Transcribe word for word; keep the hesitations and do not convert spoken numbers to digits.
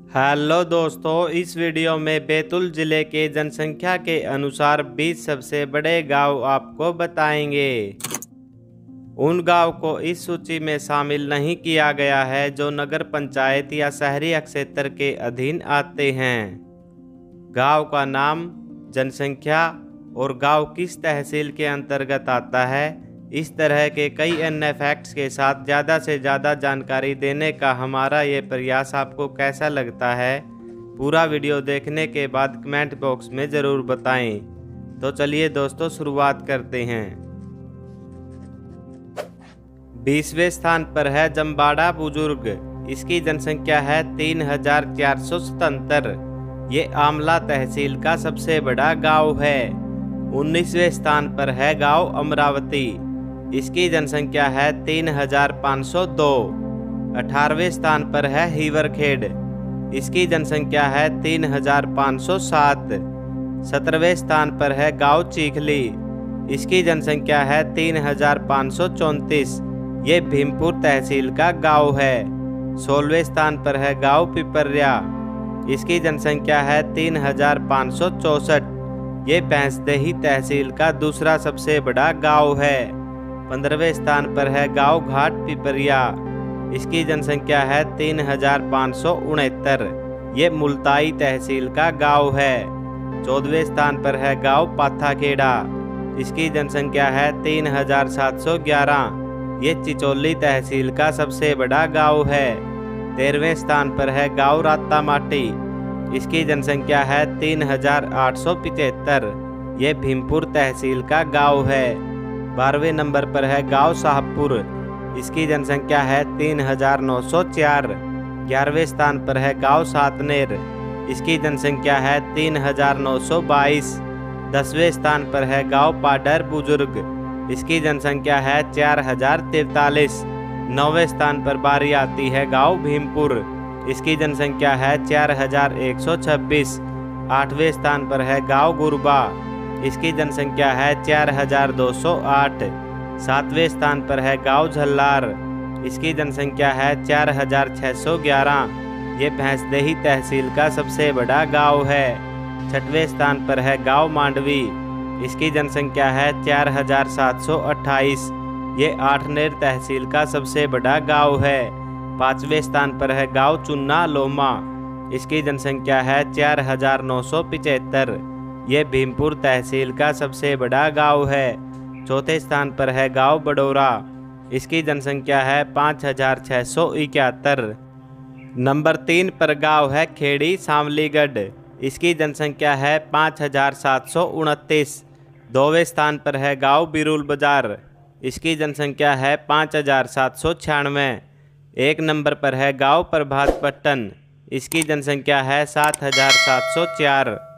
Hello दोस्तों, इस video में बैतूल ज़िले के जनसंख्या के अनुसार बीस सबसे बड़े गांव आपको बताएंगे। उन गांव को इस सूची में शामिल नहीं किया गया है जो नगर पंचायत या शहरी क्षेत्र के अधीन आते हैं। गांव का नाम, जनसंख्या और गांव किस तहसील के अंतर्गत आता है, इस तरह के कई अन्य फैक्ट्स के साथ ज़्यादा से ज़्यादा जानकारी देने का हमारा ये प्रयास आपको कैसा लगता है, पूरा वीडियो देखने के बाद कमेंट बॉक्स में ज़रूर बताएं। तो चलिए दोस्तों, शुरुआत करते हैं। बीसवें स्थान पर है जम्बाड़ा बुजुर्ग। इसकी जनसंख्या है तीन हजार चार सौ सतहत्तर। ये आमला तहसील का सबसे बड़ा गांव है। उन्नीसवें स्थान पर है गांव अमरावती। इसकी जनसंख्या है तीन हजार पाँच सौ दो। अठारहवें स्थान पर है हीवरखेड़। इसकी जनसंख्या है तीन हजार पाँच सौ सात। सत्रहवें स्थान पर है गांव चीखली। इसकी जनसंख्या है तीन हजार पाँच सौ चौंतीस। ये भीमपुर तहसील का गांव है। सोलहवें स्थान पर है गांव पिपरिया। इसकी जनसंख्या है तीन हजार पाँच सौ चौंसठ। ये भैंसदेही तहसील का दूसरा सबसे बड़ा गांव है। पंद्रहवें स्थान पर है गांव घाट पिपरिया। इसकी जनसंख्या है तीन हजार पाँच सौ उनहत्तर। ये मुल्ताई तहसील का गांव है। चौदहवें स्थान पर है गांव पाथाखेड़ा। इसकी जनसंख्या है तीन हजार सात सौ ग्यारह। ये चिचोली तहसील का सबसे बड़ा गांव है। तेरहवें स्थान पर है गांव रातामाटी। इसकी जनसंख्या है तीन हजार आठ सौ पिचहत्तर। ये भीमपुर तहसील का गांव है। बारहवें नंबर पर है गांव शाहपुर। इसकी जनसंख्या है तीन हजार नौ सौ चार। ग्यारहवें स्थान पर है गांव सातनेर। इसकी जनसंख्या है तीन हजार नौ सौ बाईस। दसवें स्थान पर है गांव पाडर बुजुर्ग। इसकी जनसंख्या है चार हजार तैतालीस। नौवें स्थान पर बारी आती है गांव भीमपुर। इसकी जनसंख्या है चार हजार एक सौ छब्बीस। आठवें स्थान पर है गांव गुरबा। इसकी जनसंख्या है चार हजार दो सौ आठ। सातवें स्थान पर है गांव झल्लार। इसकी जनसंख्या है चार हजार छः सौ ग्यारह। ये भैंसदेही तहसील का सबसे बड़ा गांव है। छठवें स्थान पर है गांव मांडवी। इसकी जनसंख्या है चार हजार सात सौ अट्ठाईस। ये आठनेर तहसील का सबसे बड़ा गांव है। पाँचवें स्थान पर है गांव चुन्ना लोमा। इसकी जनसंख्या है चार हजार नौ सौ पिचहत्तर। ये भीमपुर तहसील का सबसे बड़ा गांव है। चौथे स्थान पर है गांव बडोरा। इसकी जनसंख्या है पाँच हजार छः सौ इकहत्तर। नंबर तीन पर गांव है खेड़ी सामलीगढ़। इसकी जनसंख्या है पाँच हजार सात सौ उनतीस। दोवें स्थान पर है गांव बिरुल बाजार। इसकी जनसंख्या है पाँच हजार सात सौ छियानवे। एक नंबर पर है गांव प्रभात पट्टन। इसकी जनसंख्या है सात हजार सात सौ चार।